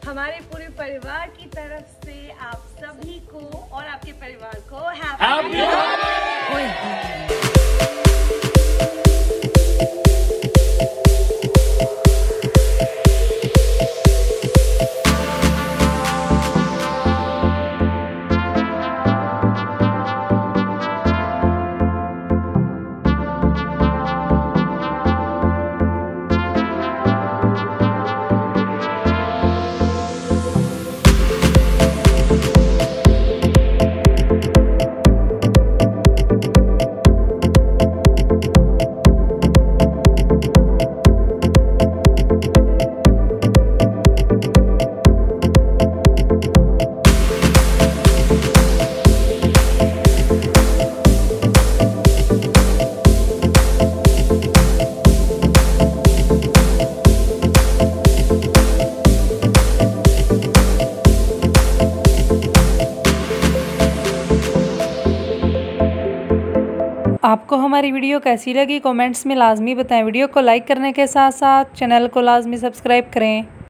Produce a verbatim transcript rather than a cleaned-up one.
हमारे पूरे परिवार की तरफ से आप सभी को और आपके परिवार को हैप्पी होली। आपको हमारी वीडियो कैसी लगी कमेंट्स में लाजमी बताएं। वीडियो को लाइक करने के साथ साथ चैनल को लाजमी सब्सक्राइब करें।